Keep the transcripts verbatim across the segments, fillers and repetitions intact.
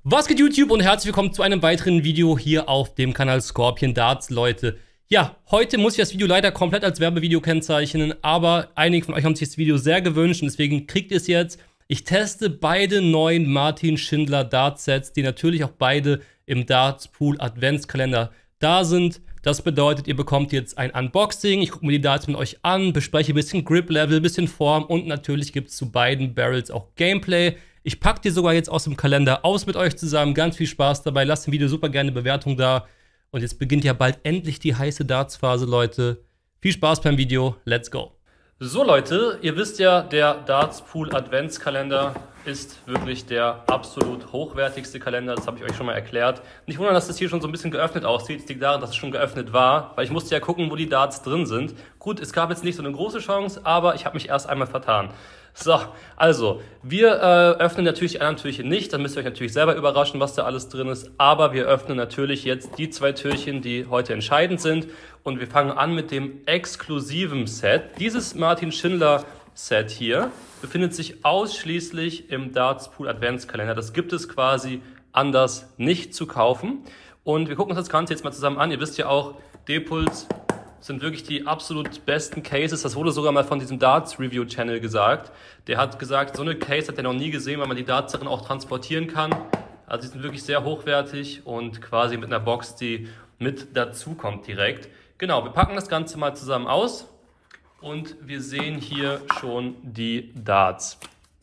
Was geht YouTube und herzlich willkommen zu einem weiteren Video hier auf dem Kanal Scorpion Darts, Leute. Ja, heute muss ich das Video leider komplett als Werbevideo kennzeichnen, aber einige von euch haben sich das Video sehr gewünscht und deswegen kriegt ihr es jetzt. Ich teste beide neuen Martin Schindler Darts-Sets, die natürlich auch beide im Darts Pool Adventskalender da sind. Das bedeutet, ihr bekommt jetzt ein Unboxing, ich gucke mir die Darts mit euch an, bespreche ein bisschen Grip-Level, ein bisschen Form und natürlich gibt es zu beiden Barrels auch Gameplay. Ich packe die sogar jetzt aus dem Kalender aus mit euch zusammen. Ganz viel Spaß dabei. Lasst dem Video super gerne eine Bewertung da. Und jetzt beginnt ja bald endlich die heiße Darts-Phase, Leute. Viel Spaß beim Video. Let's go. So, Leute, ihr wisst ja, der Darts Pool Adventskalender ist wirklich der absolut hochwertigste Kalender. Das habe ich euch schon mal erklärt. Nicht wundern, dass das hier schon so ein bisschen geöffnet aussieht. Es liegt daran, dass es schon geöffnet war, weil ich musste ja gucken, wo die Darts drin sind. Gut, es gab jetzt nicht so eine große Chance, aber ich habe mich erst einmal vertan. So, also, wir äh, öffnen natürlich die anderen Türchen nicht, dann müsst ihr euch natürlich selber überraschen, was da alles drin ist, aber wir öffnen natürlich jetzt die zwei Türchen, die heute entscheidend sind und wir fangen an mit dem exklusiven Set. Dieses Martin Schindler Set hier befindet sich ausschließlich im Darts Pool Adventskalender, das gibt es quasi anders nicht zu kaufen und wir gucken uns das Ganze jetzt mal zusammen an. Ihr wisst ja auch, D-Puls sind wirklich die absolut besten Cases. Das wurde sogar mal von diesem Darts Review Channel gesagt. Der hat gesagt, so eine Case hat er noch nie gesehen, weil man die Darts darin auch transportieren kann. Also die sind wirklich sehr hochwertig und quasi mit einer Box, die mit dazu kommt direkt. Genau, wir packen das Ganze mal zusammen aus und wir sehen hier schon die Darts.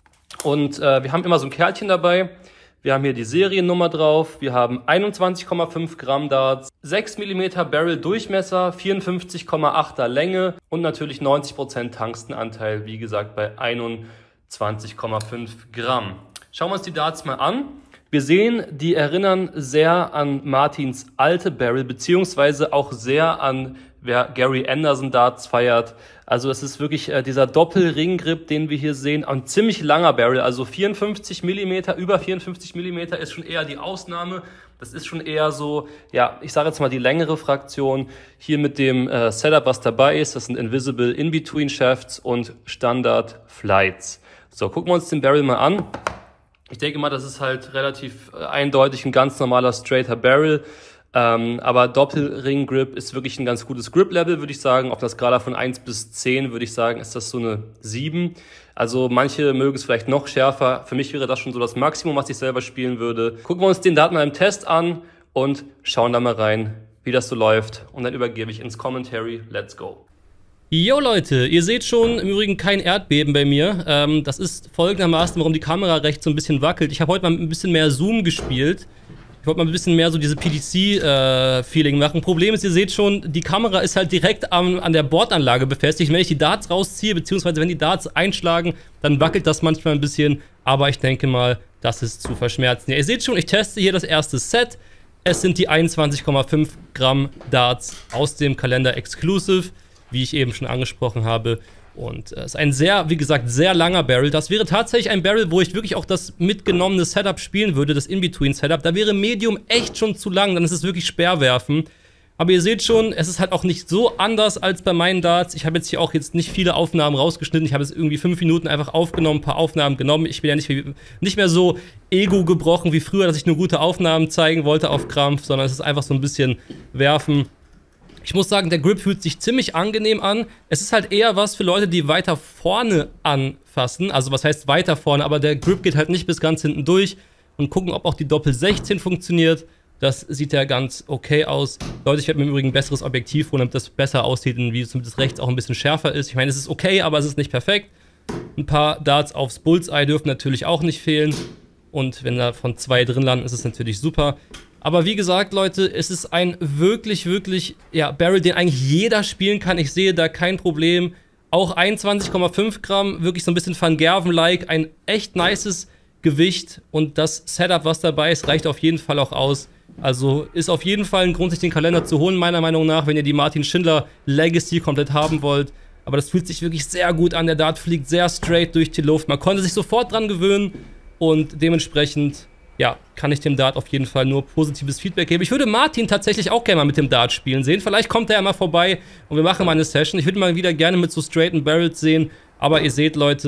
Und äh, wir haben immer so ein Kärtchen dabei. Wir haben hier die Seriennummer drauf, wir haben einundzwanzig Komma fünf Gramm Darts, sechs Millimeter Barrel Durchmesser, vierundfünfzig Komma achter Länge und natürlich neunzig Prozent Tungstenanteil, wie gesagt bei einundzwanzig Komma fünf Gramm. Schauen wir uns die Darts mal an. Wir sehen, die erinnern sehr an Martins alte Barrel, beziehungsweise auch sehr an, wer Gary Anderson Darts feiert. Also es ist wirklich äh, dieser Doppel-Ring-Grip, den wir hier sehen. Ein ziemlich langer Barrel, also vierundfünfzig Millimeter, über vierundfünfzig Millimeter ist schon eher die Ausnahme. Das ist schon eher so, ja, ich sage jetzt mal die längere Fraktion. Hier mit dem äh, Setup, was dabei ist, das sind Invisible In-Between Shafts und Standard Flights. So, gucken wir uns den Barrel mal an. Ich denke mal, das ist halt relativ äh, eindeutig ein ganz normaler, straighter Barrel. Ähm, aber Doppelring-Grip ist wirklich ein ganz gutes Grip-Level, würde ich sagen. Auf einer Skala von eins bis zehn würde ich sagen, ist das so eine sieben. Also manche mögen es vielleicht noch schärfer. Für mich wäre das schon so das Maximum, was ich selber spielen würde. Gucken wir uns den Dart mal im Test an und schauen da mal rein, wie das so läuft. Und dann übergebe ich ins Commentary. Let's go. Jo Leute, ihr seht schon im Übrigen kein Erdbeben bei mir. Ähm, das ist folgendermaßen, warum die Kamera rechts so ein bisschen wackelt. Ich habe heute mal ein bisschen mehr Zoom gespielt. Ich wollte mal ein bisschen mehr so diese P D C-Feeling äh, machen. Problem ist, ihr seht schon, die Kamera ist halt direkt am, an der Bordanlage befestigt. Wenn ich die Darts rausziehe, beziehungsweise wenn die Darts einschlagen, dann wackelt das manchmal ein bisschen. Aber ich denke mal, das ist zu verschmerzen. Ja, ihr seht schon, ich teste hier das erste Set. Es sind die einundzwanzig Komma fünf Gramm Darts aus dem Kalender Exclusive, wie ich eben schon angesprochen habe. Und es äh, ist ein sehr, wie gesagt, sehr langer Barrel. Das wäre tatsächlich ein Barrel, wo ich wirklich auch das mitgenommene Setup spielen würde, das In-Between-Setup. Da wäre Medium echt schon zu lang, dann ist es wirklich Speerwerfen. Aber ihr seht schon, es ist halt auch nicht so anders als bei meinen Darts. Ich habe jetzt hier auch jetzt nicht viele Aufnahmen rausgeschnitten. Ich habe jetzt irgendwie fünf Minuten einfach aufgenommen, ein paar Aufnahmen genommen. Ich bin ja nicht, nicht mehr so Ego gebrochen wie früher, dass ich nur gute Aufnahmen zeigen wollte auf Krampf, sondern es ist einfach so ein bisschen werfen. Ich muss sagen, der Grip fühlt sich ziemlich angenehm an. Es ist halt eher was für Leute, die weiter vorne anfassen. Also was heißt weiter vorne, aber der Grip geht halt nicht bis ganz hinten durch. Und gucken, ob auch die Doppel sechzehn funktioniert. Das sieht ja ganz okay aus. Leute, ich werde mir im Übrigen ein besseres Objektiv holen, damit das besser aussieht und wie zumindest rechts auch ein bisschen schärfer ist. Ich meine, es ist okay, aber es ist nicht perfekt. Ein paar Darts aufs Bullseye dürfen natürlich auch nicht fehlen. Und wenn da von zwei drin landen, ist es natürlich super. Aber wie gesagt, Leute, es ist ein wirklich, wirklich, ja, Barrel, den eigentlich jeder spielen kann. Ich sehe da kein Problem. Auch einundzwanzig Komma fünf Gramm, wirklich so ein bisschen Van Gerven-like. Ein echt nices Gewicht. Und das Setup, was dabei ist, reicht auf jeden Fall auch aus. Also ist auf jeden Fall ein Grund, sich den Kalender zu holen, meiner Meinung nach, wenn ihr die Martin Schindler Legacy komplett haben wollt. Aber das fühlt sich wirklich sehr gut an. Der Dart fliegt sehr straight durch die Luft. Man konnte sich sofort dran gewöhnen. Und dementsprechend, ja, kann ich dem Dart auf jeden Fall nur positives Feedback geben. Ich würde Martin tatsächlich auch gerne mal mit dem Dart spielen sehen. Vielleicht kommt er ja mal vorbei und wir machen mal eine Session. Ich würde mal wieder gerne mit so straighten Barrels sehen. Aber ihr seht, Leute,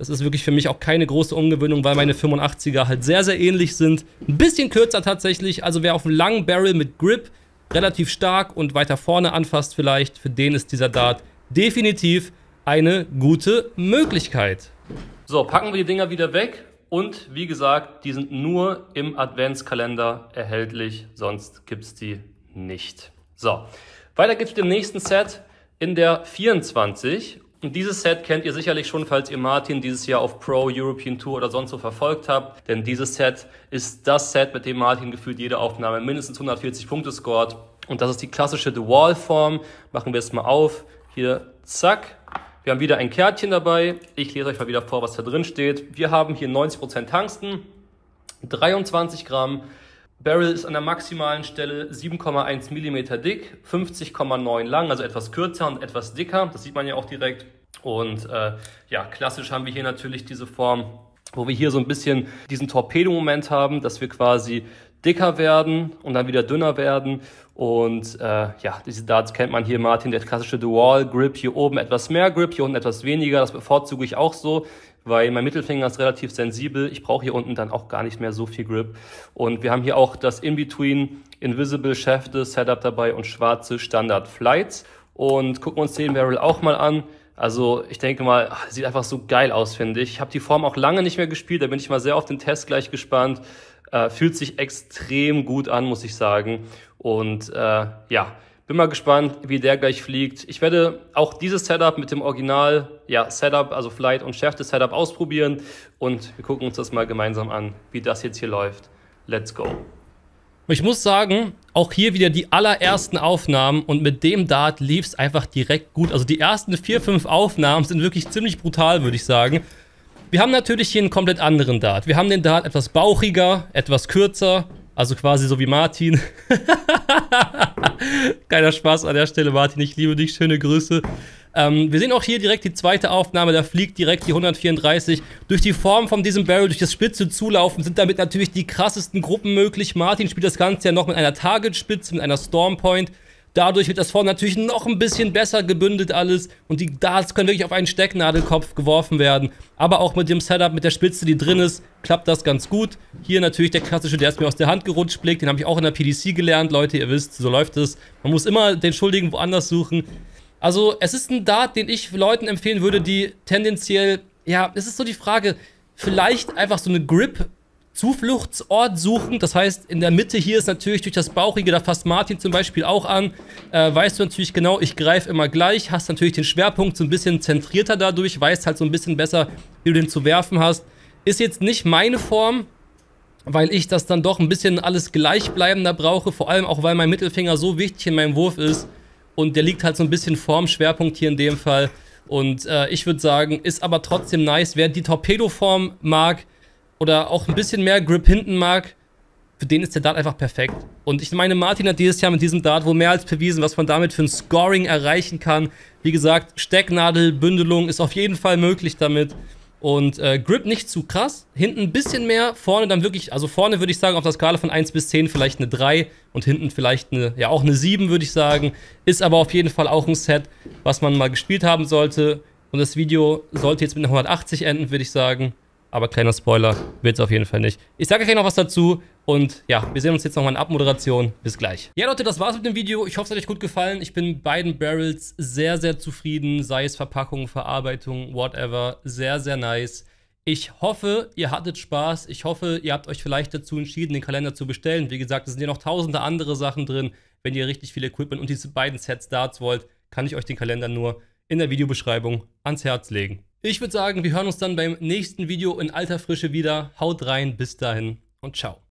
Das ist wirklich für mich auch keine große Ungewöhnung, weil meine fünfundachtziger halt sehr, sehr ähnlich sind. Ein bisschen kürzer tatsächlich, also wer auf einen langen Barrel mit Grip relativ stark und weiter vorne anfasst vielleicht, für den ist dieser Dart definitiv eine gute Möglichkeit. So, packen wir die Dinger wieder weg und wie gesagt, die sind nur im Adventskalender erhältlich, sonst gibt es die nicht. So, weiter geht's mit dem nächsten Set in der vierundzwanzig. Und dieses Set kennt ihr sicherlich schon, falls ihr Martin dieses Jahr auf Pro, European Tour oder sonst so verfolgt habt. Denn dieses Set ist das Set, mit dem Martin gefühlt jede Aufnahme mindestens hundertvierzig Punkte scored. Und das ist die klassische The Wall-Form. Machen wir es mal auf. Hier, zack. Wir haben wieder ein Kärtchen dabei. Ich lese euch mal wieder vor, was da drin steht. Wir haben hier neunzig Prozent Tungsten, dreiundzwanzig Gramm. Barrel ist an der maximalen Stelle sieben Komma eins Millimeter dick, fünfzig Komma neun lang, also etwas kürzer und etwas dicker. Das sieht man ja auch direkt. Und äh, ja, klassisch haben wir hier natürlich diese Form, wo wir hier so ein bisschen diesen Torpedo-Moment haben, dass wir quasi dicker werden und dann wieder dünner werden. Und äh, ja, diese Darts kennt man hier, Martin, der klassische The Wall Grip. Hier oben etwas mehr Grip, hier unten etwas weniger. Das bevorzuge ich auch so, weil mein Mittelfinger ist relativ sensibel. Ich brauche hier unten dann auch gar nicht mehr so viel Grip. Und wir haben hier auch das In-Between Invisible Schäfte Setup dabei und schwarze Standard Flights. Und gucken uns den Barrel auch mal an. Also ich denke mal, ach, sieht einfach so geil aus, finde ich. Ich habe die Form auch lange nicht mehr gespielt, da bin ich mal sehr auf den Test gleich gespannt. Äh, fühlt sich extrem gut an, muss ich sagen. Und äh, ja, bin mal gespannt, wie der gleich fliegt. Ich werde auch dieses Setup mit dem Original, ja, Setup, also Flight und Schärfte Setup ausprobieren. Und wir gucken uns das mal gemeinsam an, wie das jetzt hier läuft. Let's go. Ich muss sagen, auch hier wieder die allerersten Aufnahmen und mit dem Dart lief es einfach direkt gut. Also die ersten vier, fünf Aufnahmen sind wirklich ziemlich brutal, würde ich sagen. Wir haben natürlich hier einen komplett anderen Dart. Wir haben den Dart etwas bauchiger, etwas kürzer, also quasi so wie Martin. Keiner Spaß an der Stelle, Martin, ich liebe dich, schöne Grüße. Ähm, wir sehen auch hier direkt die zweite Aufnahme, da fliegt direkt die hundertvierunddreißig. Durch die Form von diesem Barrel, durch das spitze Zulaufen sind damit natürlich die krassesten Gruppen möglich. Martin spielt das Ganze ja noch mit einer Target-Spitze, mit einer Storm Point. Dadurch wird das vorne natürlich noch ein bisschen besser gebündelt alles und die Darts können wirklich auf einen Stecknadelkopf geworfen werden. Aber auch mit dem Setup, mit der Spitze, die drin ist, klappt das ganz gut. Hier natürlich der klassische, der ist mir aus der Hand gerutscht, Blick, den habe ich auch in der P D C gelernt, Leute, ihr wisst, so läuft es. Man muss immer den Schuldigen woanders suchen. Also es ist ein Dart, den ich Leuten empfehlen würde, die tendenziell, ja, es ist so die Frage, vielleicht einfach so eine Grip Zufluchtsort suchen, das heißt, in der Mitte hier ist natürlich durch das Bauchige, da fasst Martin zum Beispiel auch an, äh, weißt du natürlich genau, ich greife immer gleich, hast natürlich den Schwerpunkt so ein bisschen zentrierter dadurch, weißt halt so ein bisschen besser, wie du den zu werfen hast. Ist jetzt nicht meine Form, weil ich das dann doch ein bisschen alles gleichbleibender brauche, vor allem auch, weil mein Mittelfinger so wichtig in meinem Wurf ist und der liegt halt so ein bisschen vorm Schwerpunkt hier in dem Fall und äh, ich würde sagen, ist aber trotzdem nice, wer die Torpedo-Form mag, oder auch ein bisschen mehr Grip hinten mag, für den ist der Dart einfach perfekt. Und ich meine, Martin hat dieses Jahr mit diesem Dart wohl mehr als bewiesen, was man damit für ein Scoring erreichen kann. Wie gesagt, Stecknadelbündelung ist auf jeden Fall möglich damit. Und äh, Grip nicht zu krass, hinten ein bisschen mehr, vorne dann wirklich, also vorne würde ich sagen, auf der Skala von eins bis zehn vielleicht eine drei und hinten vielleicht eine, ja auch eine sieben würde ich sagen. Ist aber auf jeden Fall auch ein Set, was man mal gespielt haben sollte. Und das Video sollte jetzt mit einer hundertachtzig enden, würde ich sagen. Aber kleiner Spoiler, wird es auf jeden Fall nicht. Ich sage euch gleich noch was dazu und ja, wir sehen uns jetzt nochmal in Abmoderation. Bis gleich. Ja Leute, das war's mit dem Video. Ich hoffe, es hat euch gut gefallen. Ich bin mit beiden Barrels sehr, sehr zufrieden. Sei es Verpackung, Verarbeitung, whatever. Sehr, sehr nice. Ich hoffe, ihr hattet Spaß. Ich hoffe, ihr habt euch vielleicht dazu entschieden, den Kalender zu bestellen. Wie gesagt, es sind ja noch tausende andere Sachen drin. Wenn ihr richtig viel Equipment und diese beiden Sets Darts wollt, kann ich euch den Kalender nur in der Videobeschreibung ans Herz legen. Ich würde sagen, wir hören uns dann beim nächsten Video in alter Frische wieder. Haut rein, bis dahin und ciao.